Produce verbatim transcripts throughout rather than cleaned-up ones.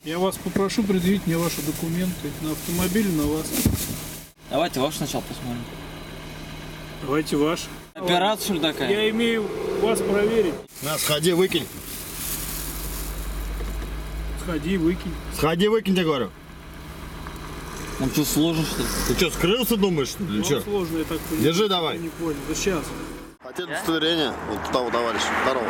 Я вас попрошу предъявить мне ваши документы на автомобиль, на вас. Давайте ваш сначала посмотрим. Давайте ваш. Операция, что ли, такая? Я имею вас проверить. На, сходи, выкинь. Сходи, выкинь. Сходи, выкинь, я говорю. Нам что, сложно, что ли? Ты что, скрылся, думаешь, что ли? Вам Что? сложно, я так понимаю. Держи давай. Я не понял. Да сейчас. Хотел удостоверение вот того товарища, второго.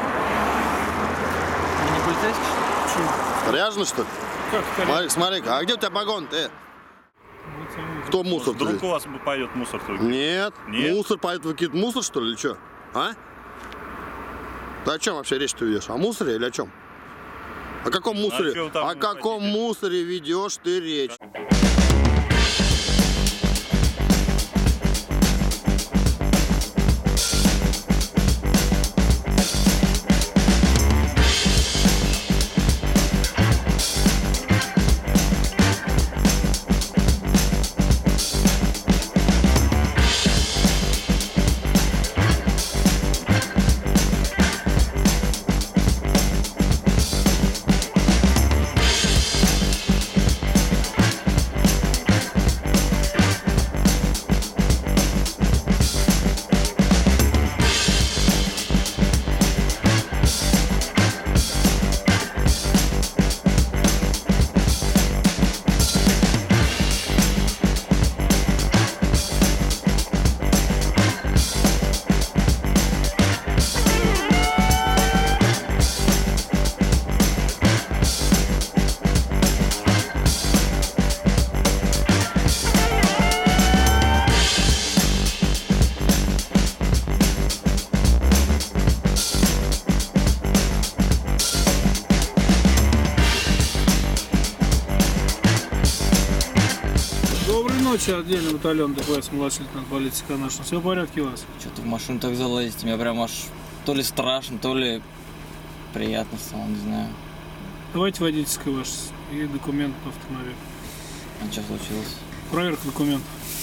Вы не полицейский, что ли? Че? Ряженый, что ли? Как это? Смотри, смотри, а где у тебя погон-то? Э? Вот самый. Кто мусор? Вдруг у вас пойдет мусор только? Нет. Нет? Мусор пойдет выкидывать мусор, что ли, или что? А? Ты о чем вообще речь ты ведешь? О мусоре или о чем? О каком мусоре? чем там О каком хотите? мусоре ведешь ты речь? Доброй ночи, отдельный батальон ДПС, младший лейтенант полиции Канашин. Все в порядке у вас? Что-то в машину так залазите, мне прям аж то ли страшно, то ли приятно стало, не знаю. Давайте водительское ваше и документ на автомобиль. А что случилось? Проверка документов.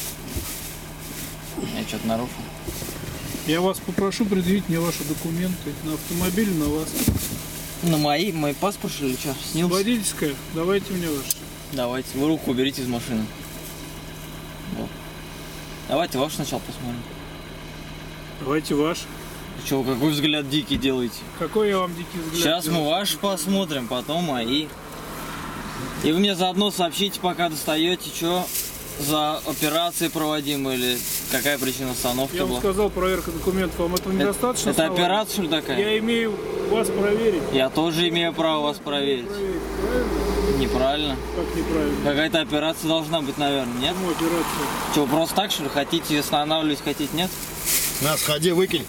Я что-то нарушил? Я вас попрошу предъявить мне ваши документы на автомобиль, на вас. На мои, мой паспорт, что ли, что? Снился? Водительское, давайте мне ваше. Давайте, вы руку уберите из машины. Вот. Давайте ваш сначала посмотрим. Давайте ваш. Че, какой взгляд дикий делаете? Какой я вам дикий взгляд? Сейчас мы делаю? ваш посмотрим, потом мои. И вы мне заодно сообщите, пока достаете, что за операции проводимые или какая причина остановки Я вам была. сказал, проверка документов, вам этого недостаточно? Это основания? операция, что ли, такая? Я имею вас проверить. Я тоже имею право вас проверить. Проверить, правильно? Неправильно. Как неправильно? Какая-то операция должна быть, наверное, нет? Почему операция? Что, вы просто так, что ли, хотите останавливать, хотите, нет? На, сходи, выкинь.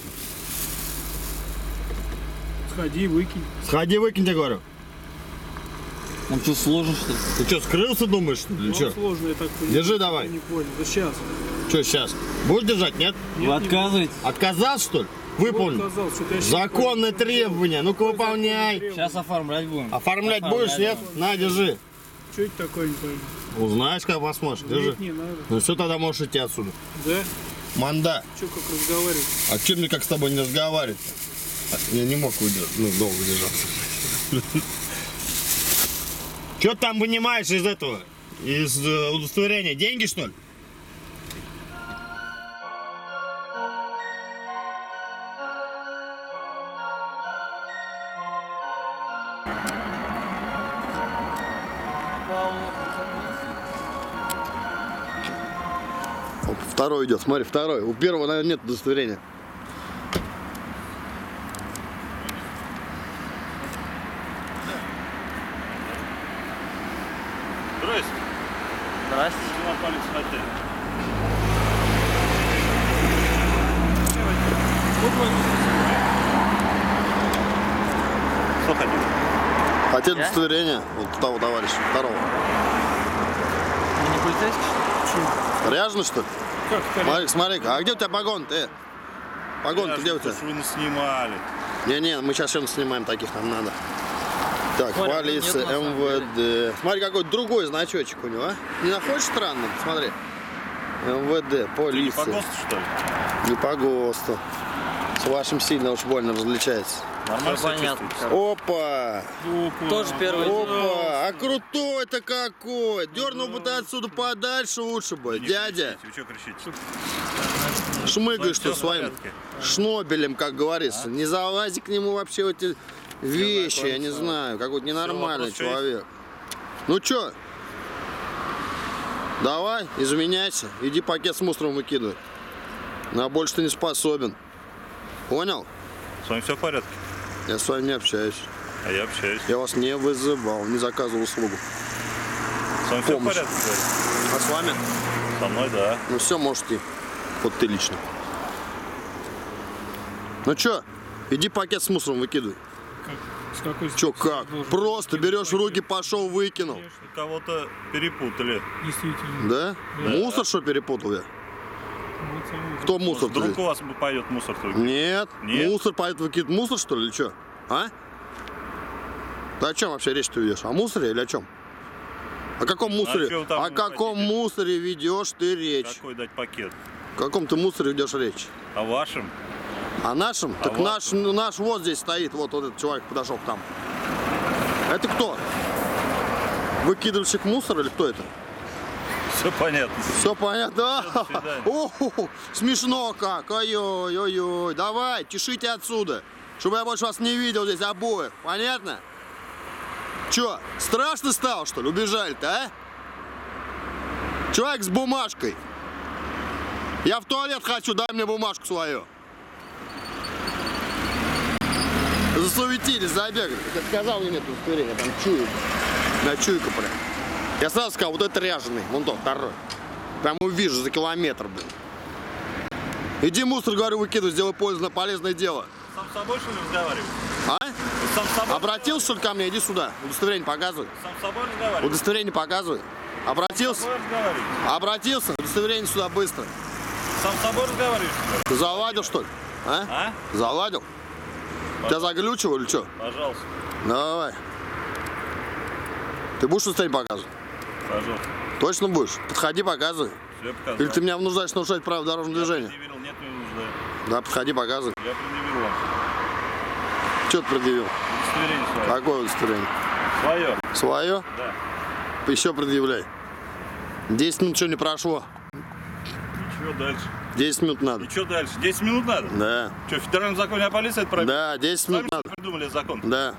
Сходи, выкинь. Сходи, выкинь, я говорю. Нам что, сложно, что ли? Ты что, скрылся, думаешь, что ли? Вам Что? сложно, я так понимаю. Держи давай. Я не понял. Да сейчас. Что сейчас? Будешь держать, нет? Вы отказываете? Отказался, что ли? Выполни. Сказал, что я Законные требования. Ну-ка, выполняй. Сейчас оформлять будем. Оформлять будешь, нет? На, держи. Что это такое, не пойму. Узнаешь, как посмотришь. Держи. Нет, не надо. Ну все, тогда можешь идти отсюда. Да? Манда. Что, как разговаривать? А чем мне как с тобой не разговаривать? Я не мог выдержать, ну, долго держаться. Что ты там вынимаешь из этого? Из э, удостоверения? Деньги, что ли? Оп, второй идет, смотри, второй. У первого, наверное, нет удостоверения. Здрасте. Здрасте. Лейтенант полиции хотели. Что хотели? Хотели Я? удостоверение вот того товарища, второго. Вы не полицейский, что ли? Че? Ряженый, что ли? Как это? Смотри, смотри, а где у тебя погон-то? Э? Погон-то где у тебя? Вы нас снимали. Не-не, мы сейчас еще снимаем таких, нам надо. Так, Смотри, полиция, нет, на самом МВД. Смотри, какой другой значочек у него, а? Не находишь странным? Смотри. МВД, Ты не полиция. по ГОСТу, что ли? Не по ГОСТу. С вашим сильно уж больно различается. Нормально Всё себя понятно. чувствуете? Опа! Опа. Тоже первый день. Опа! А крутой-то какой! Дернул бы ты отсюда подальше лучше бы, Не дядя. кричите, вы что кричите? Шмыгаешь Всё ты в своим порядке. шнобелем, как говорится. Не залази к нему вообще в эти вещи, я не знакомиться. знаю. Какой-то ненормальный вопрос есть? человек. Ну чё? Давай, изменяйся. Иди пакет с мусором выкидывай. На больше ты не способен. Понял? С вами все в порядке? Я с вами не общаюсь. А я общаюсь. Я вас не вызывал, не заказывал услугу. С вами все в помощь. порядке, говорю? А с вами? Со мной, да. Ну все, можете. Вот ты лично. Ну чё? Иди пакет с мусором выкидывай. С какой Чё, стати как? должен Просто быть берешь в пакет? руки, пошел, выкинул. Конечно, Кого-то перепутали. действительно. Да? Да. Мусор что перепутал я? Вот самое. Кто мусор Вдруг здесь? у вас пойдет мусор только. Нет. Нет? Мусор пойдет выкидывать. Мусор что ли или что? А? Ты о чем вообще речь ты ведешь? О мусоре или о чем? О каком мусоре? чё вы там О каком хотите? мусоре ведешь ты речь? Какой дать пакет? О каком ты мусоре ведешь речь? О вашем? О нашем? А Так вашем? наш, ну, наш вот здесь стоит, вот, вот этот человек подошел к там. Это кто? Выкидывальщик мусора или кто это? Все понятно. Все понятно? До свидания. О, смешно как. Ой-ой-ой. Давай, тишите отсюда. Чтобы я больше вас не видел здесь обоих. Понятно? Че, страшно стало, что ли? Убежали-то, а? Человек с бумажкой. Я в туалет хочу, дай мне бумажку свою. Засуетились, забегали. Я сказал, мне нет удостоверения, там чую. На чуйка прям. Я сразу сказал, вот это ряженый, вон тот, второй. Прям увижу за километр, блин. Иди мусор, говорю, выкидывай, сделай пользу, полезное дело. Сам с собой, что ли, разговариваете? А? Вы сам с собой Обратился, что ли, ко мне? Иди сюда. Удостоверение показывай. Сам с собой разговариваете? Удостоверение показывай. С Обратился? собой разговариваете? Обратился? Удостоверение сюда быстро. Сам с собой разговариваете? Ты заладил, что ли? А? А? Заладил? Тебя заглючило или что? Пожалуйста. Давай. Ты будешь удостоверение показывать? Пожалуйста. Точно будешь? Подходи, показывай. Все показал. Или ты меня внуждаешь нарушать правила дорожного Я движения? предъявил, нет, не нужда. Да, подходи, показывай. Я предъявил вам. Что ты предъявил? Удостоверение свое. Какое удостоверение? Свое? Свое? Да. Еще предъявляй. Десять минут что не прошло. Ничего дальше. Десять минут надо. Ничего дальше. десять минут надо? Да. Что, в федеральном законе о полиции это прописано? Да, десять Сами минут что надо. придумали закон? Да.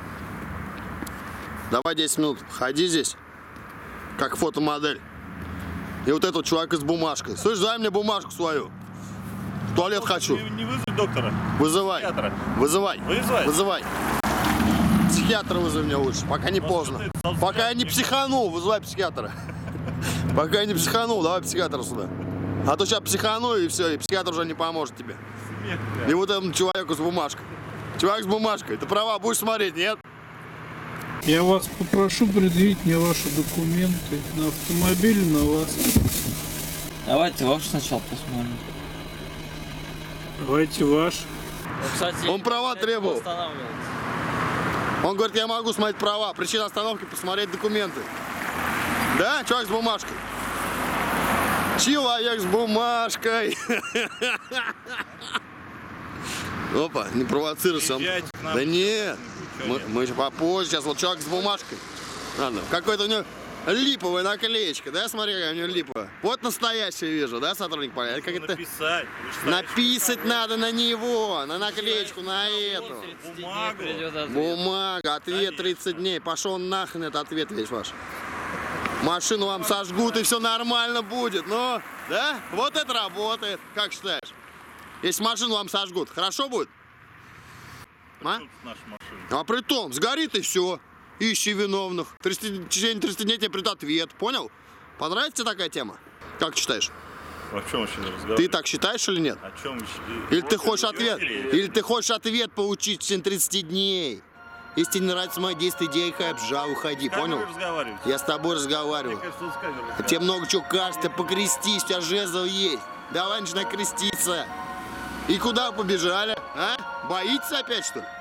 Давай десять минут. Ходи здесь. Как фотомодель. И вот этот чувак с бумажкой. Слышь, дай мне бумажку свою. В туалет хочу. Не, не вызвать доктора. Вызывай. Психиатра. Вызывай. Вызывай? Вызывай. Психиатра вызови мне лучше, пока не поздно. что ты, сам Пока я не психиатр? психанул, вызывай психиатра. Пока я не психанул, давай психиатра сюда. А то сейчас психану и все, и психиатр уже не поможет тебе. Смех, И вот этому человеку с бумажкой. Чувак с бумажкой. Ты права будешь смотреть, нет? Я вас попрошу предъявить мне ваши документы на автомобиль, на вас. Давайте ваш сначала посмотрим. Давайте ваш. Ну, кстати, Он права это требовал. восстанавливается. Он говорит, я могу смотреть права. Причина остановки посмотреть документы. Да, чувак с бумажкой. Человек с бумажкой. Опа, не провоцируйся. он- Приезжайте к нам. Да нет. Ничего Мы, нет. мы еще попозже. Сейчас вот человек с бумажкой. Ладно, какой-то у него липовая наклеечка, да? Смотри, какая у него липовая. Вот настоящую вижу, да, сотрудник полиции? Как это? Написать. Вы что, Написать надо на него, на наклеечку, на эту. тридцать дней Бумагу. придет ответ. Бумага, ответ тридцать дней. Пошел нахрен, это ответ весь ваш. Машину вам сожгут и все нормально будет. Ну, да? Вот это работает. Как считаешь? Если машину вам сожгут, хорошо будет? А? Тут наша машина. А при том, сгорит и все. Ищи виновных. тридцать, в течение тридцати дней тебе придет ответ. Понял? Понравится тебе такая тема? Как считаешь? О чем вообще разговор? Ты так считаешь или нет? О чем вы щ- Или ты Вот хочешь это ответ? идиотия. Или ты хочешь ответ получить в течение тридцати дней? Если тебе не нравится мое действие, делай обжал, уходи, Как понял? вы разговариваете? Я с тобой Мне разговариваю. кажется, он с камерой Тебе разговаривает. много чего кажется, покрестись, у тебя жезл есть. Давай начинай креститься. И куда побежали? А? Боитесь опять, что ли?